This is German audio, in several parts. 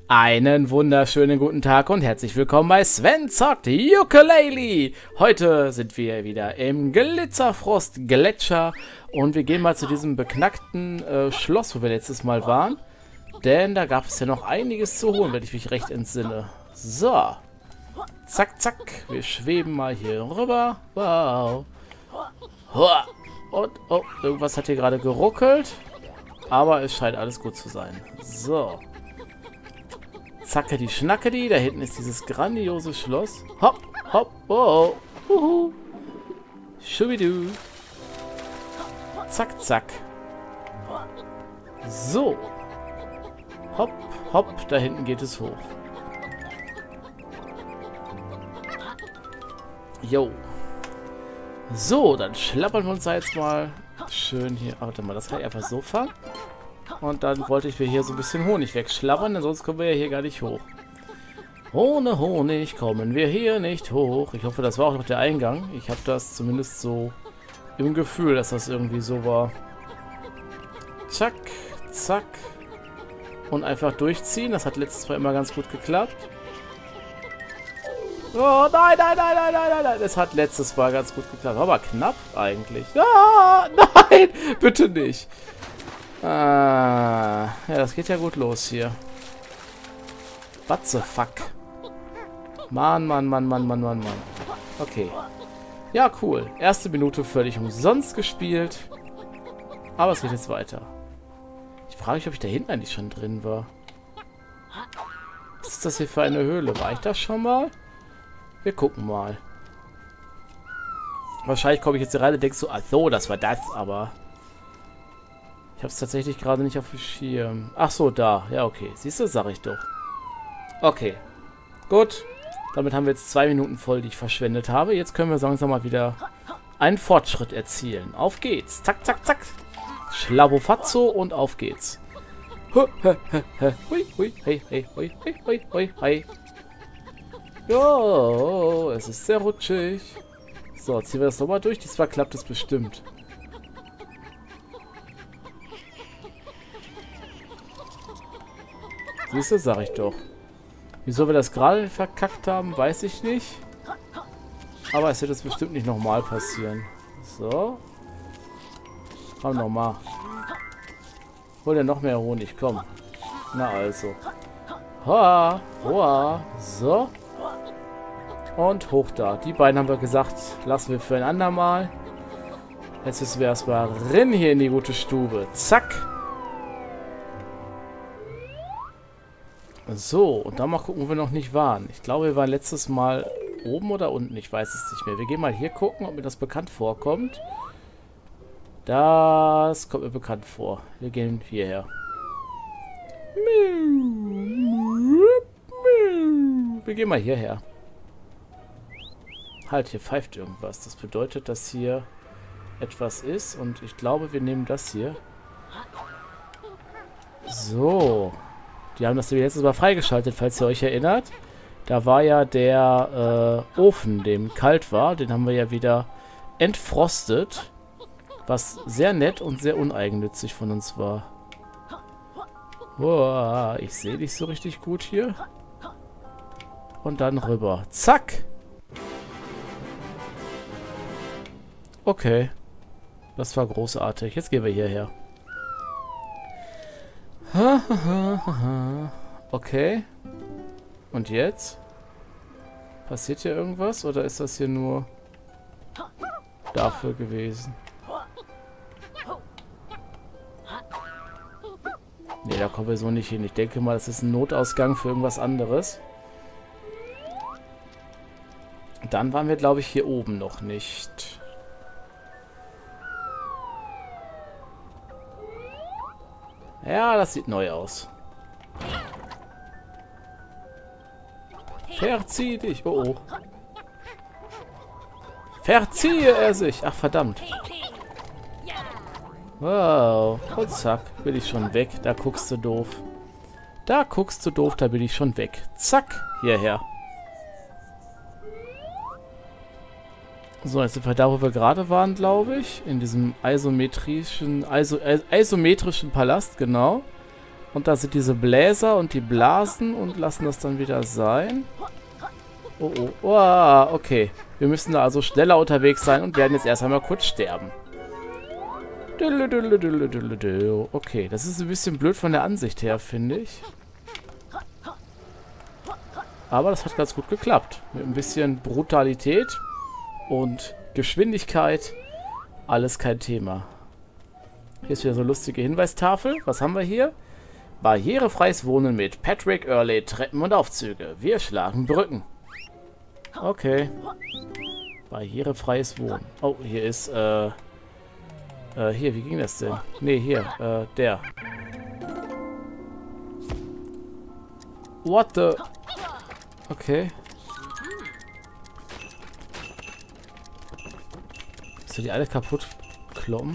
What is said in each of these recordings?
Einen wunderschönen guten Tag und herzlich willkommen bei Sven zockt Yooka-Laylee. Heute sind wir wieder im Glitzerfrost Gletscher und wir gehen mal zu diesem beknackten Schloss, wo wir letztes Mal waren. Denn da gab es ja noch einiges zu holen, wenn ich mich recht entsinne. So. Zack, zack. Wir schweben mal hier rüber. Wow. Und, oh, irgendwas hat hier gerade geruckelt. Aber es scheint alles gut zu sein. So. Zackedi schnackedi, da hinten ist dieses grandiose Schloss. Hopp, hopp, oh, huhu. Schubidu. Zack, zack. So. Hopp, hopp, da hinten geht es hoch. Jo. So, dann schlappern wir uns da jetzt mal schön hier. Warte mal, das kann ich einfach so fangen. Und dann wollte ich mir hier so ein bisschen Honig wegschlabbern, denn sonst kommen wir ja hier gar nicht hoch. Ohne Honig kommen wir hier nicht hoch. Ich hoffe, das war auch noch der Eingang. Ich habe das zumindest so im Gefühl, dass das irgendwie so war. Zack, zack. Und einfach durchziehen. Das hat letztes Mal immer ganz gut geklappt. Oh, nein, nein, nein, nein, nein, nein, nein. Das hat letztes Mal ganz gut geklappt. Aber knapp eigentlich. Ah, nein, bitte nicht. Ah, ja, das geht ja gut los hier. What the fuck? Mann, Mann, Mann, Mann, Mann, Mann, Mann. Okay. Ja, cool. Erste Minute völlig umsonst gespielt. Aber es geht jetzt weiter. Ich frage mich, ob ich da hinten eigentlich schon drin war. Was ist das hier für eine Höhle? War ich das schon mal? Wir gucken mal. Wahrscheinlich komme ich jetzt hier rein und denke so, ach so, das war das, aber... Ich habe es tatsächlich gerade nicht auf dem Schirm. Ach so, da. Ja, okay. Siehst du, sag ich doch. Okay. Gut. Damit haben wir jetzt 2 Minuten voll, die ich verschwendet habe. Jetzt können wir langsam mal wieder einen Fortschritt erzielen. Auf geht's. Zack, zack, zack. Schlabofazzo und auf geht's. Hui, hui, hey, hey, hui, hui, hui, hui, hey. Jo, es ist sehr rutschig. So, ziehen wir das nochmal durch. Diesmal klappt es bestimmt. Siehst du, sag ich doch. Wieso wir das gerade verkackt haben, weiß ich nicht. Aber es wird jetzt bestimmt nicht nochmal passieren. So. Komm nochmal. Hol dir noch mehr Honig, komm. Na also. Hoa, hoa. So. Und hoch da. Die beiden haben wir gesagt, lassen wir für ein andermal. Jetzt müssen wir erstmal rein hier in die gute Stube. Zack. So, und dann mal gucken, wo wir noch nicht waren. Ich glaube, wir waren letztes Mal oben oder unten. Ich weiß es nicht mehr. Wir gehen mal hier gucken, ob mir das bekannt vorkommt. Das kommt mir bekannt vor. Wir gehen hierher. Wir gehen mal hierher. Halt, hier pfeift irgendwas. Das bedeutet, dass hier etwas ist. Und ich glaube, wir nehmen das hier. So. Die haben das letztes Mal freigeschaltet, falls ihr euch erinnert. Da war ja der Ofen, dem kalt war. Den haben wir ja wieder entfrostet. Was sehr nett und sehr uneigennützig von uns war. Boah, ich sehe nicht so richtig gut hier. Und dann rüber. Zack! Okay. Das war großartig. Jetzt gehen wir hierher. Okay. Und jetzt? Passiert hier irgendwas? Oder ist das hier nur dafür gewesen? Ne, da kommen wir so nicht hin. Ich denke mal, das ist ein Notausgang für irgendwas anderes. Dann waren wir, glaube ich, hier oben noch nicht. Ja, das sieht neu aus. Verzieh dich. Oh, oh. Verziehe er sich. Ach, verdammt. Wow. Und zack, bin ich schon weg. Da guckst du doof. Da guckst du doof, da bin ich schon weg. Zack, hierher. So, jetzt sind wir da, wo wir gerade waren, glaube ich. In diesem isometrischen Palast, genau. Und da sind diese Bläser und die blasen und lassen das dann wieder sein. Oh, oh, oh, okay. Wir müssen da also schneller unterwegs sein und werden jetzt erst einmal kurz sterben. Okay, das ist ein bisschen blöd von der Ansicht her, finde ich. Aber das hat ganz gut geklappt. Mit ein bisschen Brutalität und Geschwindigkeit. Alles kein Thema. Hier ist wieder so eine lustige Hinweistafel. Was haben wir hier? Barrierefreies Wohnen mit Patrick Early, Treppen und Aufzüge. Wir schlagen Brücken. Okay. Barrierefreies Wohnen. Oh, hier ist, hier, wie ging das denn? Ne, hier, der. What the... Okay. Ist die alle kaputt kloppen?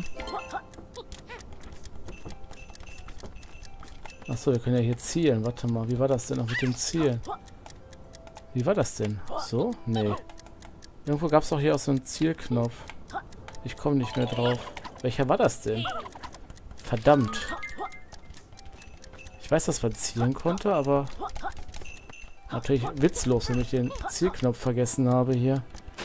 Achso, wir können ja hier zielen. Warte mal, wie war das denn noch mit dem Zielen? Wie war das denn? So? Nee. Irgendwo gab es doch hier auch so einen Zielknopf. Ich komme nicht mehr drauf. Welcher war das denn? Verdammt. Ich weiß, dass man zielen konnte, aber... Natürlich witzlos, wenn ich den Zielknopf vergessen habe hier.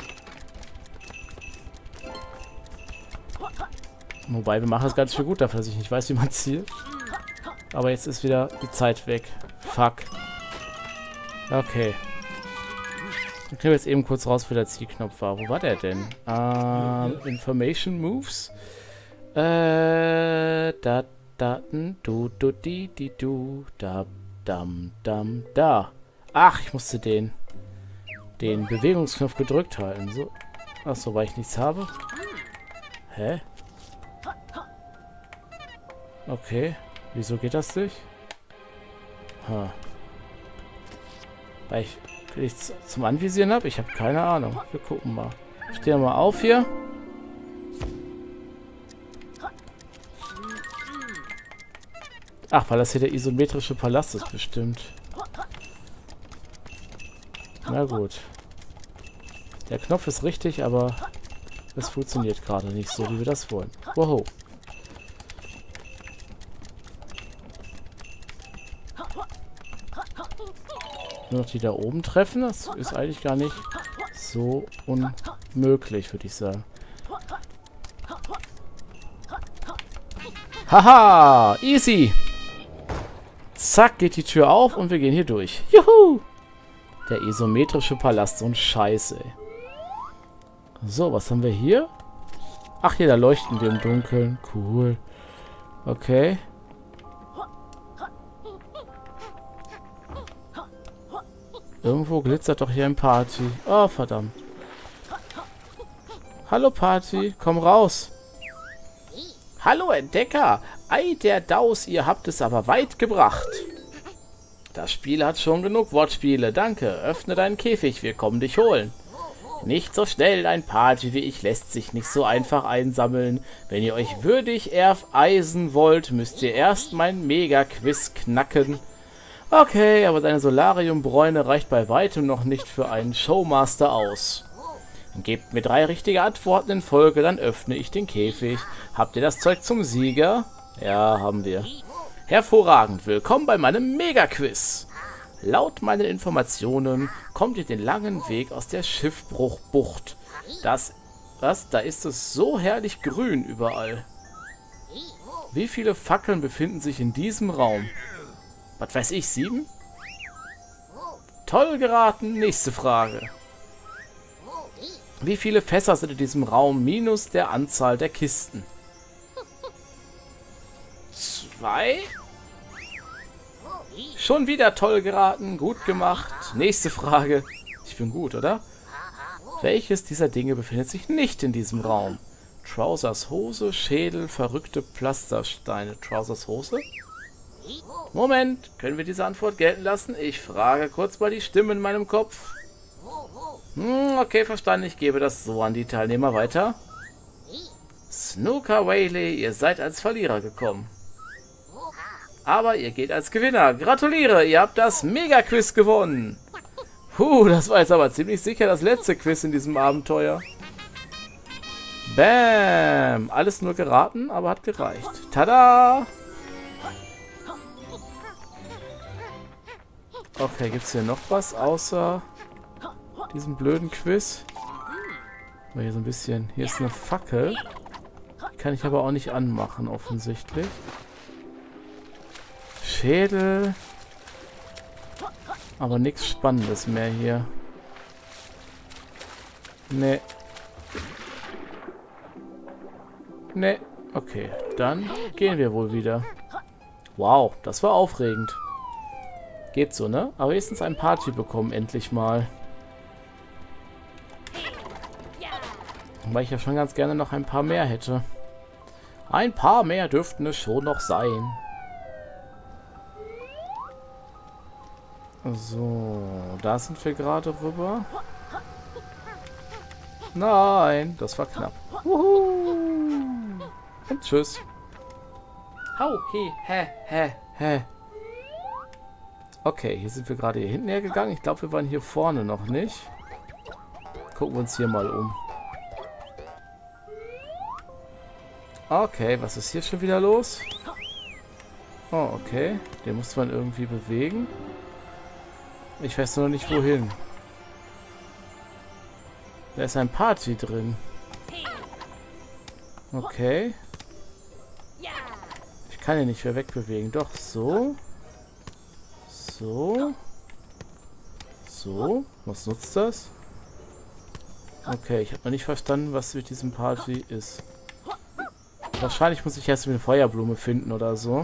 Wobei, wir machen das ganz schön gut dafür, dass ich nicht weiß, wie man zielt. Aber jetzt ist wieder die Zeit weg. Fuck. Okay. Dann kriegen wir jetzt eben kurz raus, wo der Zielknopf war. Wo war der denn? Information Moves. Da, da. Ach, ich musste den Bewegungsknopf gedrückt halten. So. Achso, weil ich nichts habe. Hä? Okay. Wieso geht das nicht? Weil ich zum Anvisieren habe? Ich habe keine Ahnung. Wir gucken mal. Ich stehe mal auf hier. Ach, weil das hier der isometrische Palast ist bestimmt. Na gut. Der Knopf ist richtig, aber es funktioniert gerade nicht so, wie wir das wollen. Wow. Nur noch die da oben treffen, das ist eigentlich gar nicht so unmöglich, würde ich sagen. Haha, easy. Zack, geht die Tür auf und wir gehen hier durch. Juhu! Der isometrische Palast, so ein Scheiß, ey. So, was haben wir hier? Ach, hier, da leuchten wir im Dunkeln. Cool. Okay. Irgendwo glitzert doch hier ein Party. Oh, verdammt. Hallo, Party. Komm raus. Hallo, Entdecker. Ei, der Daus, ihr habt es aber weit gebracht. Das Spiel hat schon genug Wortspiele. Danke. Öffne deinen Käfig. Wir kommen dich holen. Nicht so schnell. Ein Party wie ich lässt sich nicht so einfach einsammeln. Wenn ihr euch würdig ereisen wollt, müsst ihr erst mein Mega-Quiz knacken. Okay, aber deine Solariumbräune reicht bei weitem noch nicht für einen Showmaster aus. Gebt mir 3 richtige Antworten in Folge, dann öffne ich den Käfig. Habt ihr das Zeug zum Sieger? Ja, haben wir. Hervorragend, willkommen bei meinem Mega-Quiz. Laut meinen Informationen kommt ihr den langen Weg aus der Schiffbruchbucht. Da ist es so herrlich grün überall. Wie viele Fackeln befinden sich in diesem Raum? Was weiß ich, 7? Toll geraten, nächste Frage. Wie viele Fässer sind in diesem Raum minus der Anzahl der Kisten? 2? Schon wieder toll geraten, gut gemacht. Nächste Frage. Ich bin gut, oder? Welches dieser Dinge befindet sich nicht in diesem Raum? Trousers Hose, Schädel, verrückte Pflastersteine. Trousers Hose? Moment, können wir diese Antwort gelten lassen? Ich frage kurz mal die Stimme in meinem Kopf. Okay, verstanden. Ich gebe das so an die Teilnehmer weiter. Snooker Whaley, ihr seid als Verlierer gekommen. Aber ihr geht als Gewinner. Gratuliere, ihr habt das Mega-Quiz gewonnen. Das war jetzt aber ziemlich sicher das letzte Quiz in diesem Abenteuer. Bam! Alles nur geraten, aber hat gereicht. Tada! Okay, gibt es hier noch was außer diesem blöden Quiz? Mal hier so ein bisschen... Hier ist eine Fackel. Die kann ich aber auch nicht anmachen, offensichtlich. Schädel. Aber nichts Spannendes mehr hier. Nee. Nee. Okay, dann gehen wir wohl wieder. Wow, das war aufregend. Geht so, ne? Aber wenigstens ein Party bekommen, endlich mal. Weil ich ja schon ganz gerne noch ein paar mehr hätte. Ein paar mehr dürften es schon noch sein. So, da sind wir gerade rüber. Nein, das war knapp. Wuhu. Und tschüss. Hau, he. Okay, hier sind wir gerade hier hinten hergegangen. Ich glaube, wir waren hier vorne noch nicht. Gucken wir uns hier mal um. Okay, was ist hier schon wieder los? Oh, okay. Den muss man irgendwie bewegen. Ich weiß nur noch nicht, wohin. Da ist ein Party drin. Okay. Ich kann ihn nicht mehr wegbewegen. Doch, so. So. So. Was nutzt das? Okay, ich habe noch nicht verstanden, was mit diesem Party ist. Wahrscheinlich muss ich erst eine Feuerblume finden oder so.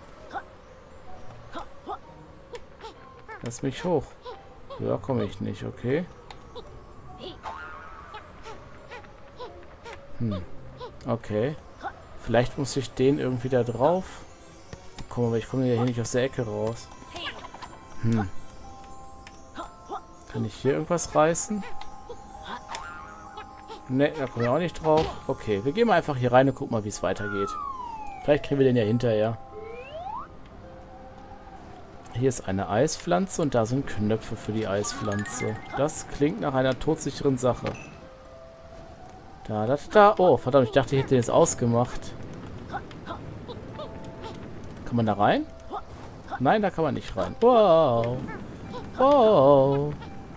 Lass mich hoch. Ja, komme ich nicht, okay. Okay. Vielleicht muss ich den irgendwie da drauf. Komm, aber ich komme ja hier nicht aus der Ecke raus. Kann ich hier irgendwas reißen? Ne, da kommen wir auch nicht drauf. Okay, wir gehen mal einfach hier rein und gucken mal, wie es weitergeht. Vielleicht kriegen wir den ja hinterher. Hier ist eine Eispflanze und da sind Knöpfe für die Eispflanze. Das klingt nach einer todsicheren Sache. Da. Oh, verdammt, ich dachte, ich hätte den jetzt ausgemacht. Kann man da rein? Nein, da kann man nicht rein. Wow. Wow.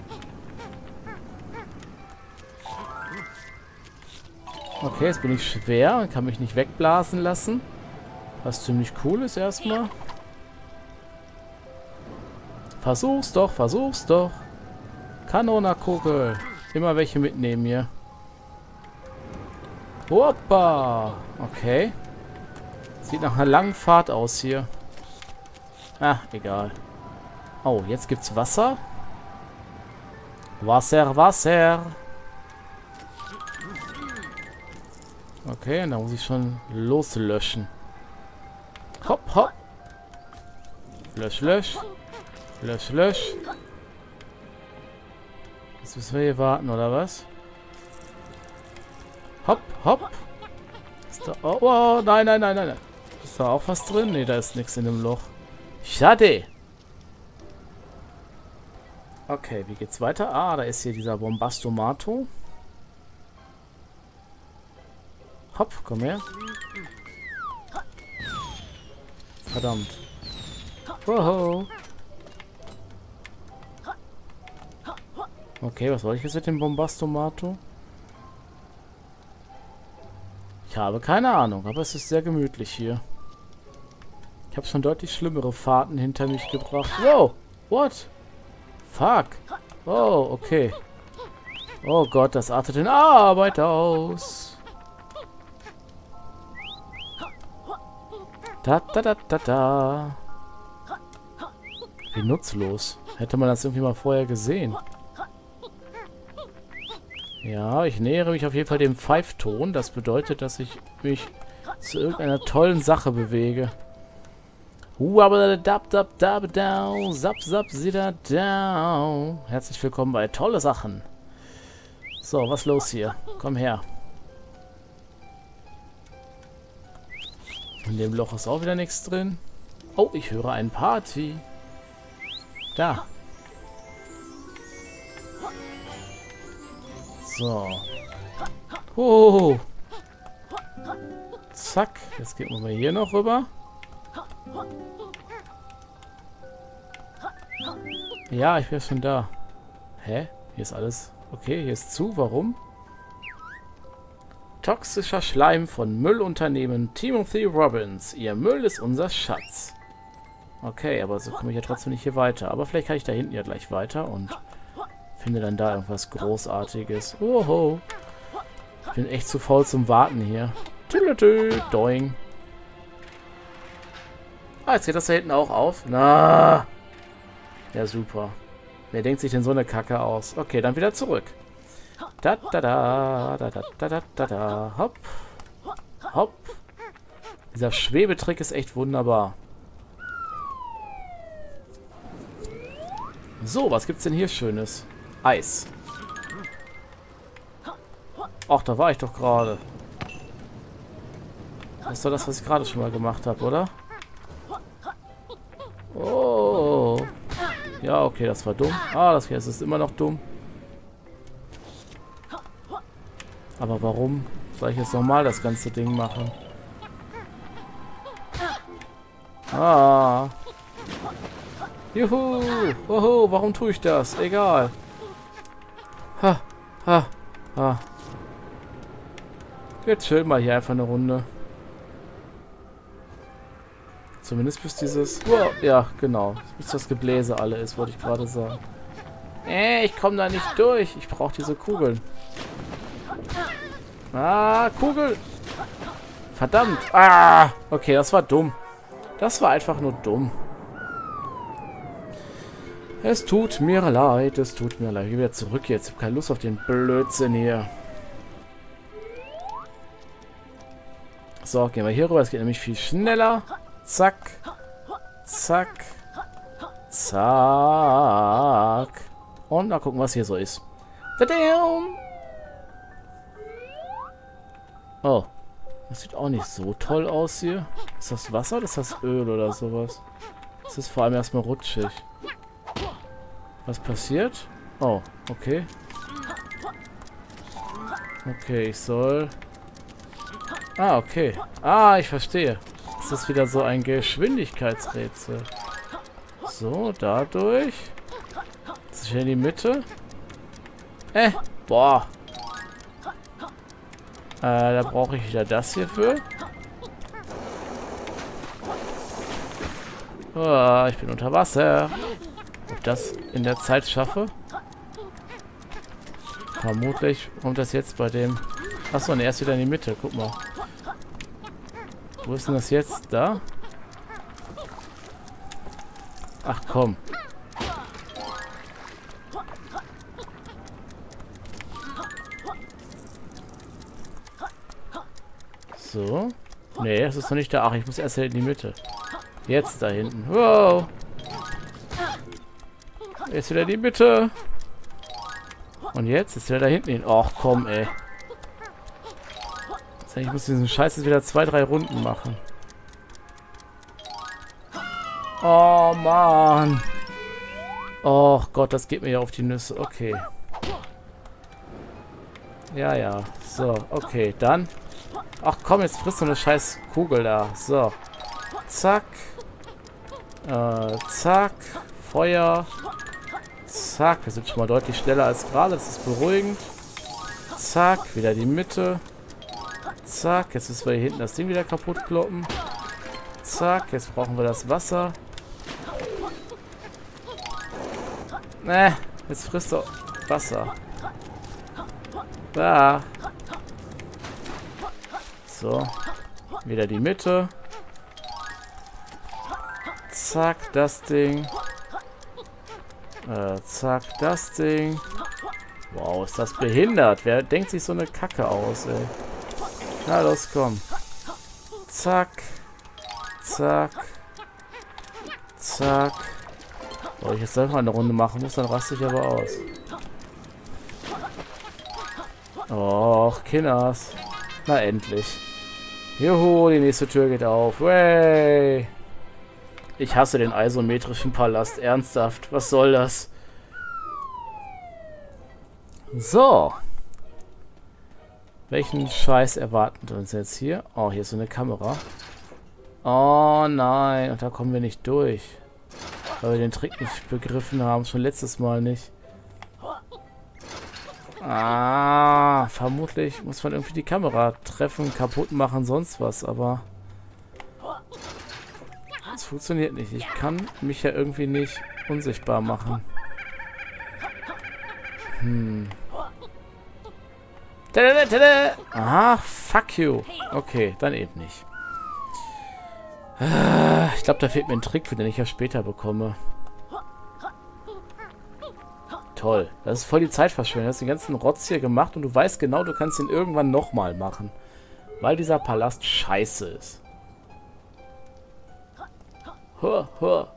Okay, jetzt bin ich schwer und kann mich nicht wegblasen lassen. Was ziemlich cool ist erstmal. Versuch's doch. Kanonerkugel. Immer welche mitnehmen hier. Hoppa. Okay. Sieht nach einer langen Fahrt aus hier. Ah, egal. Oh, jetzt gibt's Wasser. Wasser. Okay, und da muss ich schon loslöschen. Hopp. Lösch. Jetzt müssen wir hier warten, oder was? Hopp. Ist da... Oh, nein. Ist da auch was drin? Ne, da ist nichts in dem Loch. Schade. Okay, wie geht's weiter? Ah, da ist hier dieser Bombastomato. Hopp, komm her. Verdammt. Wow. Okay, was soll ich jetzt mit dem Bombastomato? Ich habe keine Ahnung, aber es ist sehr gemütlich hier. Ich habe schon deutlich schlimmere Fahrten hinter mich gebracht. Wow! What? Fuck! Oh, okay. Oh Gott, das artet in Arbeit aus. Da. Wie nutzlos. Hätte man das irgendwie mal vorher gesehen. Ja, ich nähere mich auf jeden Fall dem Pfeifton. Das bedeutet, dass ich mich zu irgendeiner tollen Sache bewege. Herzlich willkommen bei Tolle Sachen. So, was los hier? Komm her. In dem Loch ist auch wieder nichts drin. Oh, ich höre eine Party. Da. So. Oh. Zack. Jetzt gehen wir mal hier noch rüber. Ja, ich bin schon da. Hä? Hier ist alles... Okay, hier ist zu. Warum? Toxischer Schleim von Müllunternehmen Timothy Robbins. Ihr Müll ist unser Schatz. Okay, aber so komme ich ja trotzdem nicht hier weiter. Aber vielleicht kann ich da hinten ja gleich weiter und finde dann da irgendwas Großartiges. Oho. Ich bin echt zu faul zum Warten hier. Tüdelütü, doing. Ah, jetzt geht das da hinten auch auf. Na. Ja, super. Wer denkt sich denn so eine Kacke aus? Okay, dann wieder zurück. Da, da, da, da, da, da, da, da, da. Hopp. Hopp. Dieser Schwebetrick ist echt wunderbar. So, was gibt's denn hier Schönes? Eis. Ach, da war ich doch gerade. Das ist doch das, was ich gerade schon mal gemacht habe, oder? Oh. Ja, okay, das war dumm. Ah, das hier ist immer noch dumm. Aber warum soll ich jetzt nochmal das ganze Ding machen? Ah. Juhu. Oho, warum tue ich das? Egal. Ha. Ha. Ha. Jetzt chillen wir hier einfach eine Runde. Zumindest bis dieses... Oh, ja, genau. Bis das Gebläse alle ist, wollte ich gerade sagen. Ich komme da nicht durch. Ich brauche diese Kugeln. Ah, Kugel. Verdammt. Ah, okay, das war dumm. Das war einfach nur dumm. Es tut mir leid, es tut mir leid. Ich gehe wieder zurück jetzt. Ich habe keine Lust auf den Blödsinn hier. So, gehen wir hier rüber. Es geht nämlich viel schneller. Zack. Zack. Zack. Und mal gucken, was hier so ist. Tadam! Oh. Das sieht auch nicht so toll aus hier. Ist das Wasser oder ist das Öl oder sowas? Das ist vor allem erstmal rutschig. Was passiert? Oh, okay. Okay, ich soll... Ah, okay. Ah, ich verstehe. Das ist wieder so ein Geschwindigkeitsrätsel. So, dadurch. Das ist hier in die Mitte. Boah. Da brauche ich wieder das hier für. Oh, ich bin unter Wasser. Ob ich das in der Zeit schaffe? Vermutlich kommt das jetzt bei dem... Achso, und er ist wieder in die Mitte. Guck mal. Wo ist denn das jetzt? Da? Ach komm. So. Nee, das ist noch nicht da. Ach, ich muss erst in die Mitte. Jetzt da hinten. Wow. Jetzt wieder in die Mitte. Und jetzt ist wieder da hinten hin. Ach komm, ey. Ich muss diesen Scheiß jetzt wieder 2, 3 Runden machen. Oh, Mann. Oh Gott, das geht mir ja auf die Nüsse. Okay. Ja, ja. So, okay, dann. Ach komm, jetzt frisst du eine scheiß Kugel da. So. Zack. Zack. Feuer. Zack. Wir sind schon mal deutlich schneller als gerade. Das ist beruhigend. Zack. Wieder die Mitte. Zack, jetzt müssen wir hier hinten das Ding wieder kaputt kloppen. Zack, jetzt brauchen wir das Wasser. Jetzt frisst er Wasser. Da. So. Wieder die Mitte. Zack, das Ding. Zack, das Ding. Wow, ist das behindert. Wer denkt sich so eine Kacke aus, ey? Na los, komm. Zack. Zack. Zack. Soll ich jetzt selber eine Runde machen muss, dann raste ich aber aus. Och, Kinders. Na endlich. Juhu, die nächste Tür geht auf. Way. Ich hasse den isometrischen Palast. Ernsthaft. Was soll das? So. Welchen Scheiß erwarten uns jetzt hier? Oh, hier ist so eine Kamera. Oh nein, und da kommen wir nicht durch. Weil wir den Trick nicht begriffen haben. Schon letztes Mal nicht. Ah, vermutlich muss man irgendwie die Kamera treffen, kaputt machen, sonst was, aber es funktioniert nicht. Ich kann mich ja irgendwie nicht unsichtbar machen. Tada, tada. Aha, fuck you. Okay, dann eben nicht. Ich glaube, da fehlt mir ein Trick, für den ich ja später bekomme. Toll. Das ist voll die Zeitverschwendung. Du hast den ganzen Rotz hier gemacht und du weißt genau, du kannst ihn irgendwann nochmal machen. Weil dieser Palast scheiße ist. Hör, hör.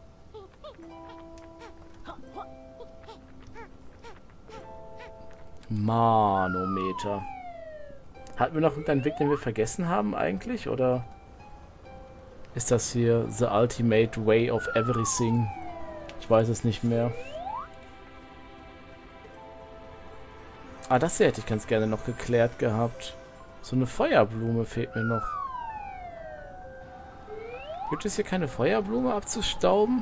Manometer. Hatten wir noch irgendeinen Weg, den wir vergessen haben eigentlich? Oder ist das hier the ultimate way of everything? Ich weiß es nicht mehr. Ah, das hier hätte ich ganz gerne noch geklärt gehabt. So eine Feuerblume fehlt mir noch. Gibt es hier keine Feuerblume abzustauben?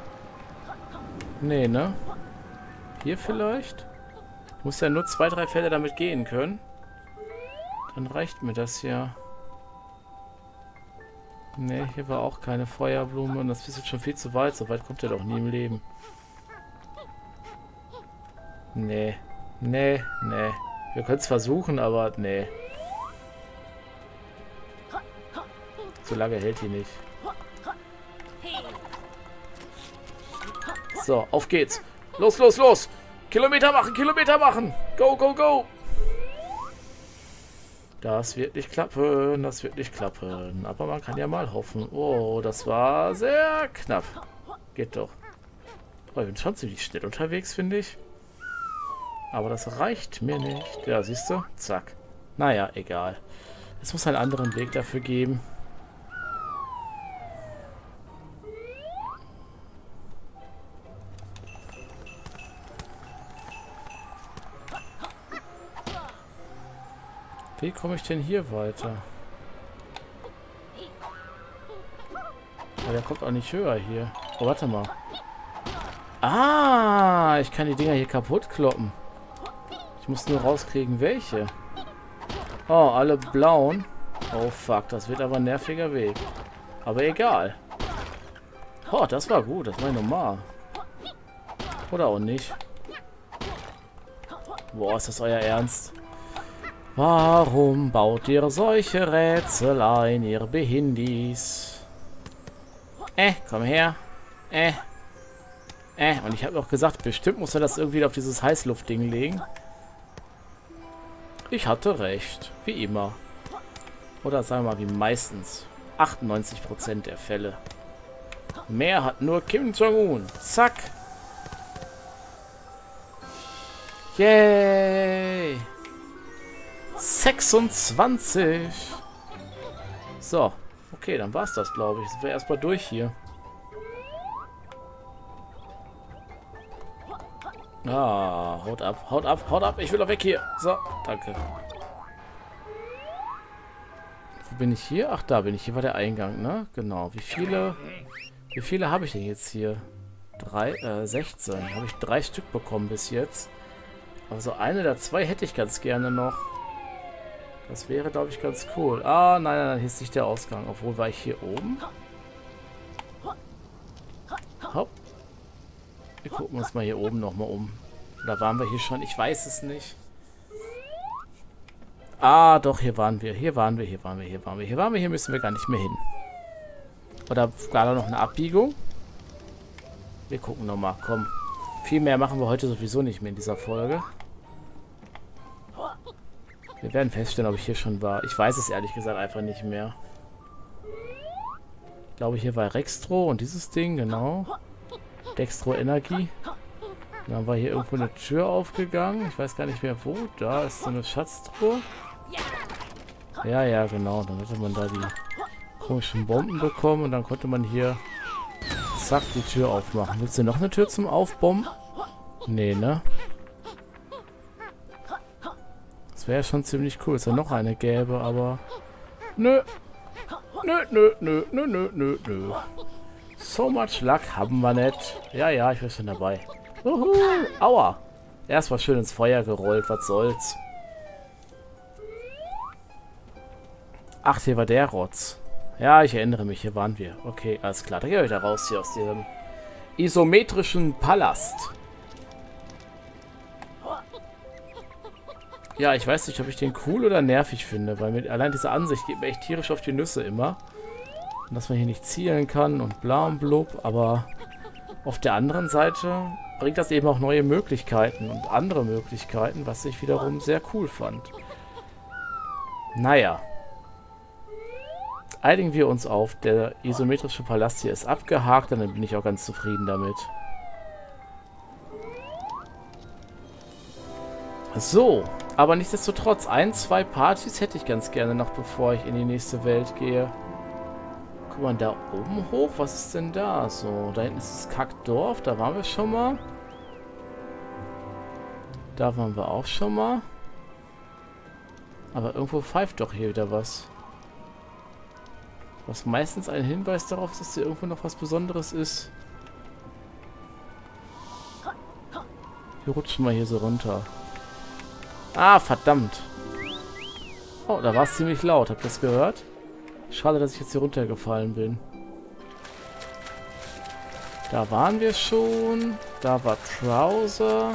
Nee, ne? Hier vielleicht? Ich muss ja nur 2, 3 Felder damit gehen können. Dann reicht mir das ja. Nee, hier war auch keine Feuerblume und das ist jetzt schon viel zu weit. So weit kommt er doch nie im Leben. Nee. Nee, nee. Wir können es versuchen, aber nee. So lange hält die nicht. So, auf geht's. Los, los, los. Kilometer machen, Kilometer machen. Go, go, go. Das wird nicht klappen, das wird nicht klappen. Aber man kann ja mal hoffen. Oh, das war sehr knapp. Geht doch. Oh, ich bin schon ziemlich schnell unterwegs, finde ich. Aber das reicht mir nicht. Ja, siehst du? Zack. Naja, egal. Es muss einen anderen Weg dafür geben. Wie komme ich denn hier weiter? Aber der kommt auch nicht höher hier. Oh, warte mal. Ah, ich kann die Dinger hier kaputt kloppen. Ich muss nur rauskriegen, welche. Oh, alle blauen. Oh, fuck. Das wird aber ein nerviger Weg. Aber egal. Oh, das war gut. Das war normal. Oder auch nicht. Boah, ist das euer Ernst? Warum baut ihr solche Rätsel ein, ihr Behindis? Komm her. Und ich habe auch gesagt, bestimmt muss er das irgendwie auf dieses Heißluftding legen. Ich hatte recht. Wie immer. Oder sagen wir mal wie meistens. 98% der Fälle. Mehr hat nur Kim Jong-un. Zack. Yay. 26. So. Okay, dann war's das, glaube ich. Sind wir erstmal durch hier. Ah, haut ab, haut ab, haut ab. Ich will doch weg hier. So, danke. Wo bin ich hier? Ach, da bin ich. Hier war der Eingang, ne? Genau. Wie viele habe ich denn jetzt hier? 16. Habe ich 3 Stück bekommen bis jetzt. Also eine oder 2 hätte ich ganz gerne noch. Das wäre, glaube ich, ganz cool. Ah, nein, nein, hier ist nicht der Ausgang. Obwohl, war ich hier oben? Hopp. Wir gucken uns mal hier oben nochmal um. Oder waren wir hier schon? Ich weiß es nicht. Ah, doch, hier waren wir. Hier waren wir. Hier müssen wir gar nicht mehr hin. Oder gar noch eine Abbiegung? Wir gucken nochmal. Komm. Viel mehr machen wir heute sowieso nicht mehr in dieser Folge. Wir werden feststellen, ob ich hier schon war. Ich weiß es ehrlich gesagt einfach nicht mehr. Ich glaube, hier war Rextro und dieses Ding, genau. Dextro Energie. Dann war hier irgendwo eine Tür aufgegangen. Ich weiß gar nicht mehr wo. Da ist so eine Schatztruhe. Ja, ja, genau. Dann hatte man da die komischen Bomben bekommen und dann konnte man hier zack die Tür aufmachen. Willst du noch eine Tür zum Aufbomben? Nee, ne? Das wäre schon ziemlich cool, dass da noch eine gäbe, aber nö. Nö. So much luck haben wir nicht. Ja, ja, ich bin schon dabei. Uhu, aua. Erst mal schön ins Feuer gerollt, was soll's. Ach, hier war der Rotz. Ja, ich erinnere mich, hier waren wir. Okay, alles klar. Dann gehen wir wieder raus hier aus diesem isometrischen Palast. Ja, ich weiß nicht, ob ich den cool oder nervig finde, weil mit allein diese Ansicht geht mir echt tierisch auf die Nüsse immer. Und dass man hier nicht zielen kann und bla und blub, aber auf der anderen Seite bringt das eben auch neue Möglichkeiten und andere Möglichkeiten, was ich wiederum sehr cool fand. Naja. Einigen wir uns auf, der isometrische Palast hier ist abgehakt, und dann bin ich auch ganz zufrieden damit. So, aber nichtsdestotrotz, 1, 2 Partys hätte ich ganz gerne noch, bevor ich in die nächste Welt gehe. Guck mal, da oben hoch, was ist denn da? So, da hinten ist das Kackdorf, da waren wir schon mal. Da waren wir auch schon mal. Aber irgendwo pfeift doch hier wieder was. Was meistens ein Hinweis darauf ist, dass hier irgendwo noch was Besonderes ist. Wir rutschen mal hier so runter. Ah, verdammt. Oh, da war es ziemlich laut. Habt ihr das gehört? Schade, dass ich jetzt hier runtergefallen bin. Da waren wir schon. Da war Trouser.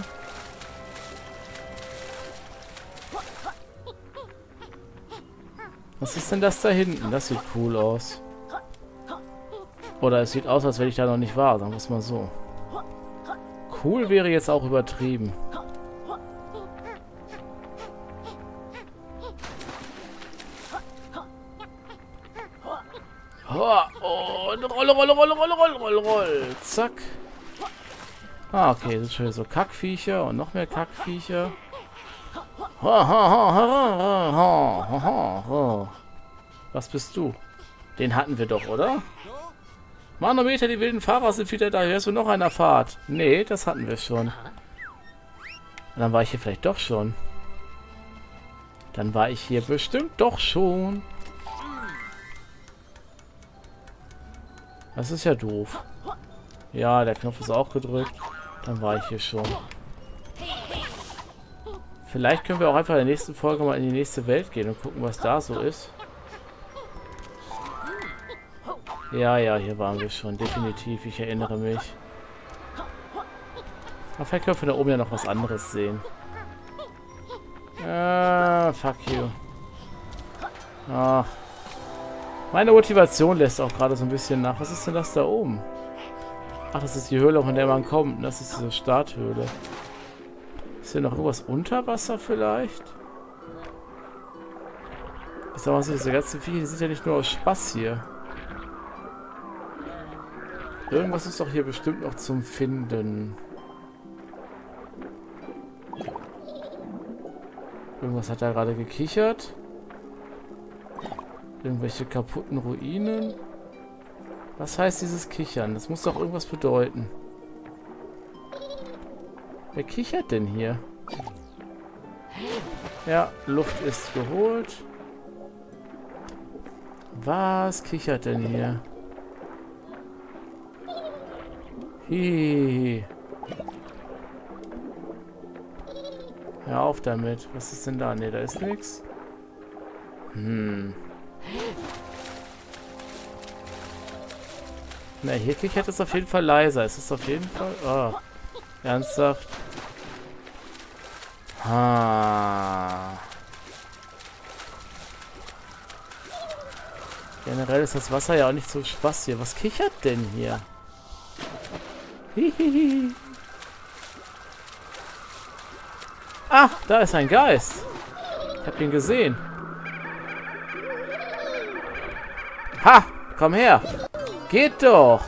Was ist denn das da hinten? Das sieht cool aus. Oder es sieht aus, als wenn ich da noch nicht war, sagen wir es mal so. Cool wäre jetzt auch übertrieben. Oh, Rolle, Rolle, Rolle, Rolle, Rolle, Rolle, Rolle. Zack. Ah, okay, das sind schon so Kackviecher und noch mehr Kackviecher. Was bist du? Den hatten wir doch, oder? Manometer, die wilden Fahrer sind wieder da. Hörst du noch einer Fahrt? Nee, das hatten wir schon. Dann war ich hier vielleicht doch schon. Dann war ich hier bestimmt doch schon. Das ist ja doof. Ja, der Knopf ist auch gedrückt. Dann war ich hier schon. Vielleicht können wir auch einfach in der nächsten Folge mal in die nächste Welt gehen und gucken, was da so ist. Ja, ja, hier waren wir schon. Definitiv, ich erinnere mich. Aber vielleicht können wir von da oben ja noch was anderes sehen. Fuck you. Ach. Meine Motivation lässt auch gerade so ein bisschen nach. Was ist denn das da oben? Ach, das ist die Höhle, von der man kommt. Das ist diese Starthöhle. Ist hier noch irgendwas unter Wasser vielleicht? Ich sag mal so, diese ganzen Viecher, die sind ja nicht nur aus Spaß hier. Irgendwas ist doch hier bestimmt noch zum Finden. Irgendwas hat da gerade gekichert. Irgendwelche kaputten Ruinen. Was heißt dieses Kichern? Das muss doch irgendwas bedeuten. Wer kichert denn hier? Ja, Luft ist geholt. Was kichert denn hier? Hihihi. Hör auf damit. Was ist denn da? Ne, da ist nichts. Na, hier kichert es auf jeden Fall leiser. Es ist auf jeden Fall... Oh. Ernsthaft? Generell ist das Wasser ja auch nicht so Spaß hier. Was kichert denn hier? Hihihi. Ah, da ist ein Geist. Ich hab ihn gesehen. Ha! Komm her! Geht doch!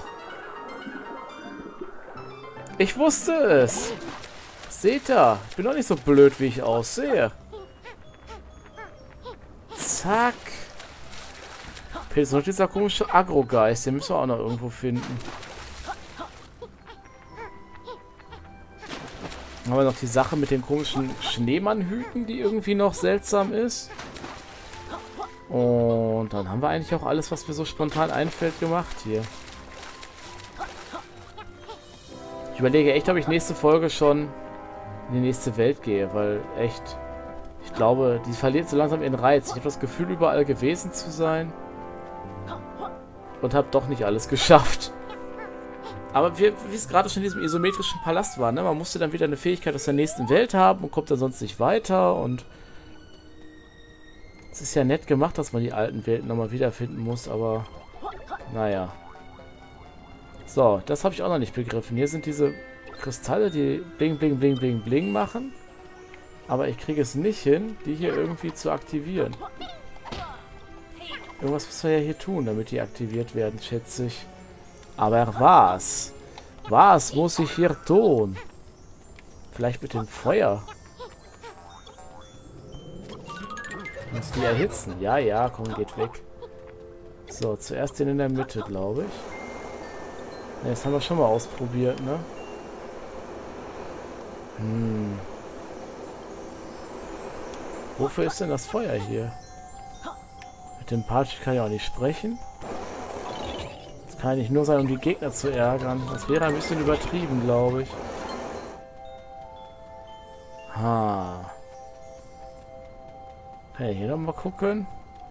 Ich wusste es! Seht ihr? Ich bin doch nicht so blöd, wie ich aussehe. Zack! Jetzt noch dieser komische Agro-Geist. Den müssen wir auch noch irgendwo finden. Haben wir noch die Sache mit den komischen Schneemannhüten, die irgendwie noch seltsam ist. Und dann haben wir eigentlich auch alles, was mir so spontan einfällt, gemacht hier. überlege echt, ob ich nächste Folge schon in die nächste Welt gehe, weil echt, ich glaube, die verliert so langsam ihren Reiz. Ich habe das Gefühl, überall gewesen zu sein und habe doch nicht alles geschafft. Aber wie es gerade schon in diesem isometrischen Palast war, ne? Man musste dann wieder eine Fähigkeit aus der nächsten Welt haben und kommt dann sonst nicht weiter. Und es ist ja nett gemacht, dass man die alten Welten nochmal wiederfinden muss, aber naja. So, das habe ich auch noch nicht begriffen. Hier sind diese Kristalle, die bling, bling, bling, bling, bling machen. Aber ich kriege es nicht hin, die hier irgendwie zu aktivieren. Irgendwas müssen wir ja hier tun, damit die aktiviert werden, schätze ich. Aber was? Was muss ich hier tun? Vielleicht mit dem Feuer? Muss die erhitzen? Ja, ja, komm, geht weg. So, zuerst den in der Mitte, glaube ich. Ja, das haben wir schon mal ausprobiert, ne? Wofür ist denn das Feuer hier? Mit dem Patsch kann ich auch nicht sprechen. Das kann ja nicht nur sein, um die Gegner zu ärgern. Das wäre ein bisschen übertrieben, glaube ich. Ha. Okay, hier nochmal gucken.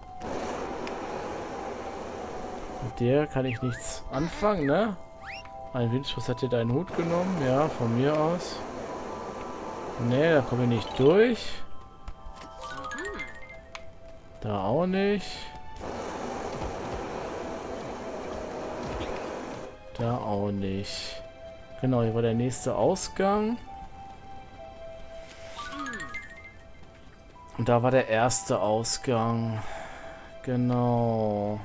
Mit der kann ich nichts anfangen, ne? Ein Windschuss hat dir deinen Hut genommen. Ja, von mir aus. Ne, da komme ich nicht durch. Da auch nicht. Da auch nicht. Genau, hier war der nächste Ausgang. Und da war der erste Ausgang. Genau.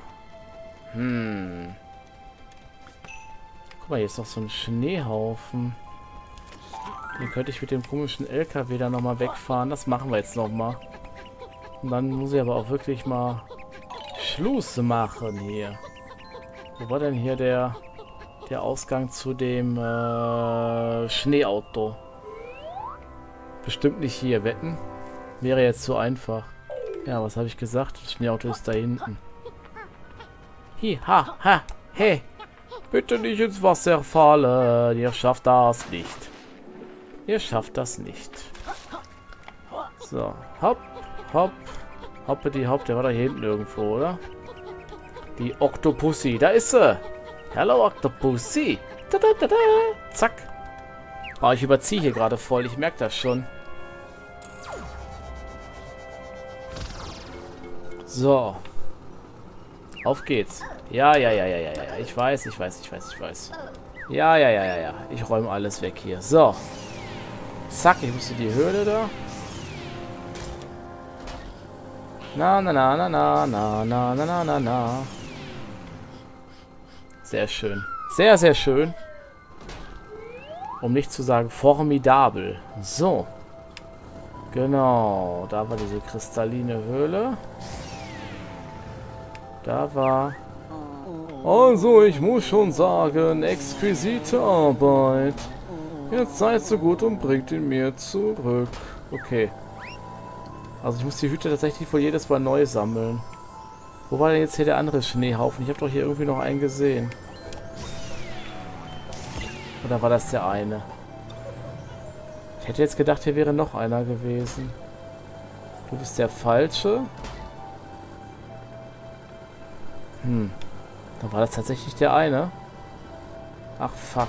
Guck mal, hier ist noch so ein Schneehaufen. Den könnte ich mit dem komischen LKW da nochmal wegfahren. Das machen wir jetzt nochmal. Und dann muss ich aber auch wirklich mal Schluss machen hier. Wo war denn hier der Ausgang zu dem Schneeauto? Bestimmt nicht hier, wetten? Wäre jetzt zu einfach. Ja, was habe ich gesagt? Das Schneeauto ist da hinten. Hi, ha, ha, hey. Bitte nicht ins Wasser fallen. Ihr schafft das nicht. Ihr schafft das nicht. So, hopp, hopp. Hoppe die Hopp, der war da hier hinten irgendwo, oder? Die Octopussy, da ist sie. Hello, Octopussy. Da, da, da, da. Zack. Oh, ich überziehe hier gerade voll, ich merke das schon. So. Auf geht's. Ja, ja, ja, ja, ja, ja. Ich weiß. Ja, ja, ja, ja, ja. Ich räume alles weg hier. So. Zack, ich musste die Höhle da. Na, na, na, na, na, na, na, na, na, na, na. Sehr schön. Sehr, sehr schön. Um nicht zu sagen formidabel. So. Genau. Da war diese kristalline Höhle. Da war... Also, ich muss schon sagen, exquisite Arbeit. Jetzt seid so gut und bringt ihn mir zurück. Okay. Also ich muss die Hüte tatsächlich wohl jedes Mal neu sammeln. Wo war denn jetzt hier der andere Schneehaufen? Ich habe doch hier irgendwie noch einen gesehen. Oder war das der eine? Ich hätte jetzt gedacht, hier wäre noch einer gewesen. Du bist der Falsche. Dann war das tatsächlich der eine. Ach, fuck.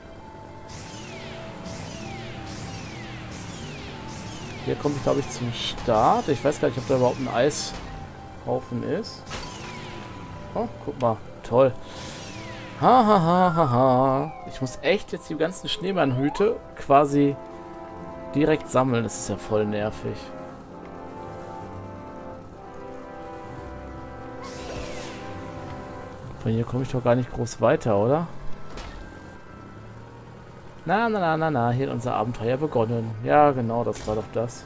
Hier komme ich, glaube ich, zum Start. Ich weiß gar nicht, ob da überhaupt ein Eishaufen ist. Oh, guck mal. Toll. Ha, ha, ha, ha, ha. Ich muss echt jetzt die ganzen Schneemannhüte quasi direkt sammeln. Das ist ja voll nervig. Von hier komme ich doch gar nicht groß weiter, oder? Na, na, na, na, na. Hier hat unser Abenteuer begonnen. Ja, genau, das war doch das.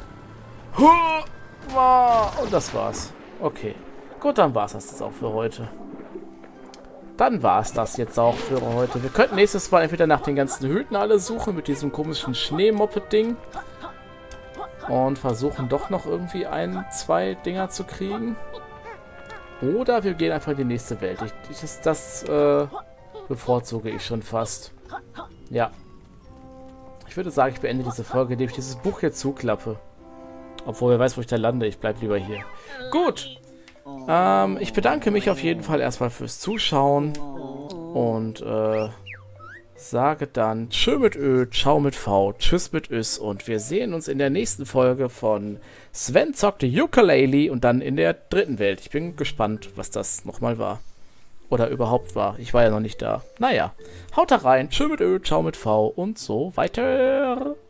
Und das war's. Okay. Gut, dann war's das jetzt auch für heute. Dann war's das jetzt auch für heute. Wir könnten nächstes Mal entweder nach den ganzen Hüten alle suchen mit diesem komischen Schneemoppe-Ding. Und versuchen doch noch irgendwie 1, 2 Dinger zu kriegen. Oder wir gehen einfach in die nächste Welt. bevorzuge ich schon fast. Ja. Ich würde sagen, ich beende diese Folge, indem ich dieses Buch hier zuklappe. Obwohl, wer weiß, wo ich da lande. Ich bleibe lieber hier. Gut. Ich bedanke mich auf jeden Fall erstmal fürs Zuschauen. Und, sage dann Tschö mit Ö, Ciao mit V, Tschüss mit Ös. Und wir sehen uns in der nächsten Folge von Sven zockte Yooka-Laylee und dann in der dritten Welt. Ich bin gespannt, was das nochmal war. Oder überhaupt war. Ich war ja noch nicht da. Naja, haut da rein. Tschö mit Ö, Ciao mit V und so weiter.